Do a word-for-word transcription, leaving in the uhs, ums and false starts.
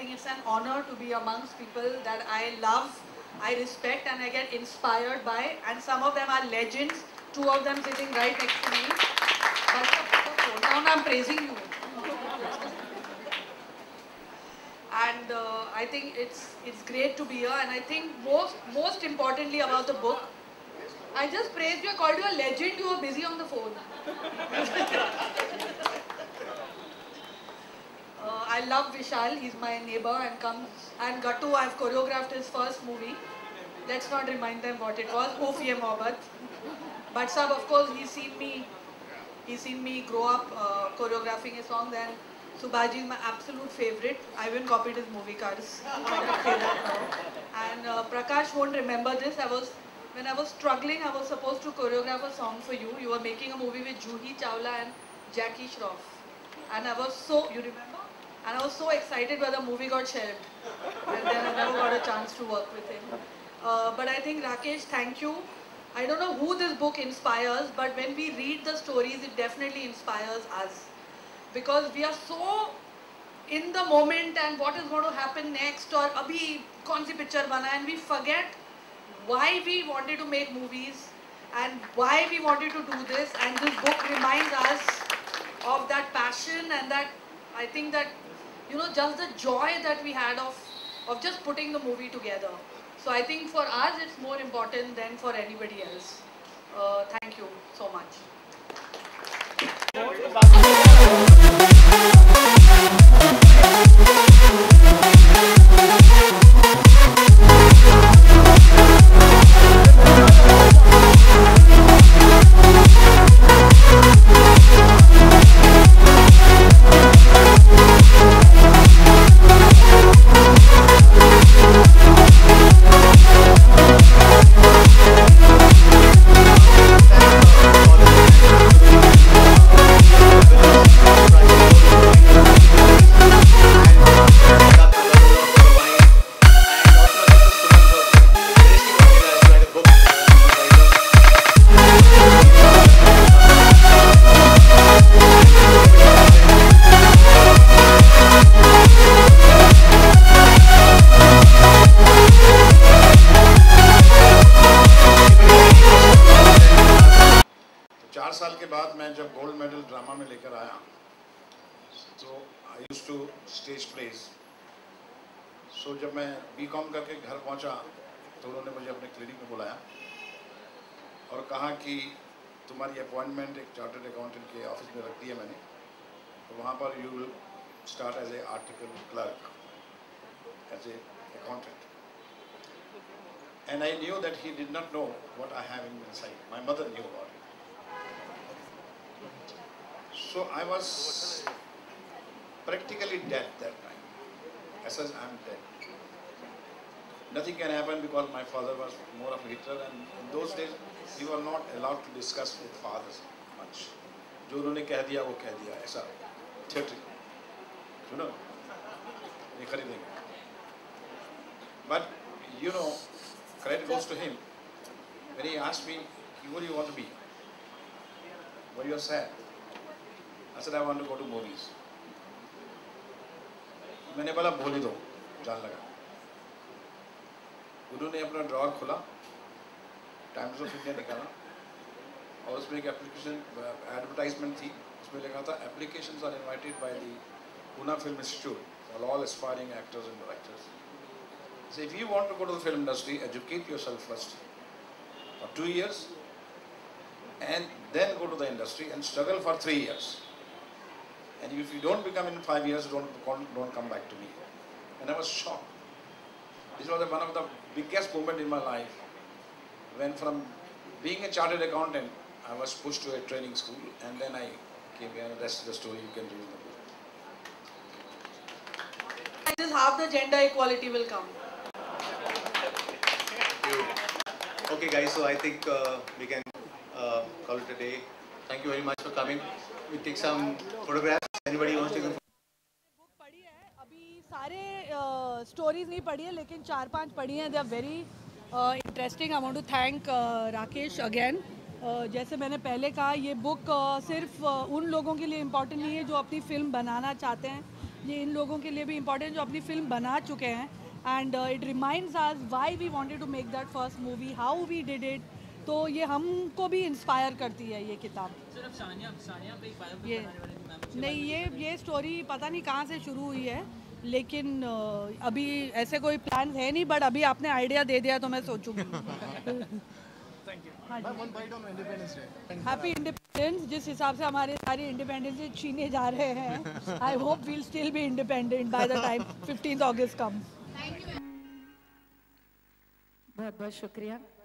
think it's an honor to be amongst people that I love, I respect, and I get inspired by. And some of them are legends. Two of them sitting right next to me. But now I'm praising you. And uh, I think it's it's great to be here. And I think most most importantly about the book, I just praised you. I called you a legend. You were busy on the phone. uh, I love Vishal. He's my neighbor and comes. And Gattu, I've choreographed his first movie. Let's not remind them what it was. Oofiye Mohabbat. But Sab, of course, he's seen me. He's seen me grow up uh, choreographing his songs, and Subhaji is my absolute favorite. I even copied his movie cards. And uh, Prakash won't remember this. I was, when I was struggling, I was supposed to choreograph a song for you. You were making a movie with Juhi Chawla and Jackie Shroff. And I was so, you remember? And I was so excited when the movie got shelved. And then I never got a chance to work with him. Uh, but I think, Rakesh, thank you. I don't know who this book inspires, but when we read the stories, it definitely inspires us. Because we are so in the moment and what is going to happen next, or abhi kaun si picture bana, and we forget why we wanted to make movies and why we wanted to do this. And this book reminds us of that passion and that, I think that, you know, just the joy that we had of, of just putting the movie together. So I think for us it's more important than for anybody else. Uh, thank you so much. चार साल के बाद मैं जब gold medal drama में लेकर आया तो I used to stage plays. So जब मैं बीकॉम करके घर पहुंचा तो उन्होंने मुझे अपने क्लिनिक में बुलाया और कहा कि तुम्हारी अपॉइंटमेंट एक चार्टर्ड अकाउंटेंट के ऑफिस में रख दी है मैंने, तो वहाँ पर you will start as a article clerk, as a accountant. And I knew that he did not know what I have inside. My mother knew about it. So I was practically dead that time. I said, I'm dead. Nothing can happen because my father was more of a Hitler, and in those days we were not allowed to discuss with fathers much. जो उन्होंने कह दिया वो कह दिया, ऐसा theatre, you know, ये खरीदेंगे। But you know, credit goes to him. When he asked me, what do you want to be? When you're sad. I said, I want to go to movies. मैंने बोला बोल ही दो, जान लगा। उन्होंने अपना ड्रॉअर खोला, टाइम्स ऑफ इंडिया निकाला और उसमें एक एप्लीकेशन एडवर्टाइजमेंट थी। उसमें लिखा था applications are invited by the Poona film institute for all aspiring actors and directors. So if you want to go to the film industry, educate yourself first for two years and then go to the industry and struggle for three years. And if you don't become in five years, don't, don't come back to me. And I was shocked. This was one of the biggest moments in my life when from being a chartered accountant, I was pushed to a training school and then I came here and the rest of the story you can read in the book. Just half the gender equality will come. Okay guys, so I think uh, we can uh, call it a day. Thank you very much for coming. We take some photographs. Anybody wants to take a book पढ़ी है, अभी सारे stories नहीं पढ़ी है लेकिन चार पांच पढ़ी हैं। They are very interesting. I want to thank Rakesh again. जैसे मैंने पहले कहा, ये बुक uh, सिर्फ uh, उन लोगों के लिए इम्पोर्टेंट नहीं है जो अपनी फिल्म बनाना चाहते हैं, ये इन लोगों के लिए भी इम्पोर्टेंट जो अपनी फिल्म बना चुके हैं, and it reminds us why we wanted to make that first movie, how we did it. तो ये हमको भी इंस्पायर करती है ये किताब। सिर्फ सानिया सानिया पे एक बायोपिक ये बनाने वाले थे मैम। नहीं, ये ये स्टोरी पता नहीं कहाँ से शुरू हुई है, लेकिन uh, अभी ऐसे कोई प्लान है नहीं, बट अभी आपने आइडिया दे दिया तो मैं सोचूंगी। Happy independence. जिस हिसाब से हमारे सारी इंडिपेंडेंस छीने जा रहे हैं, I hope we'll still be independent by the time fifteenth August comes. बहुत बहुत शुक्रिया।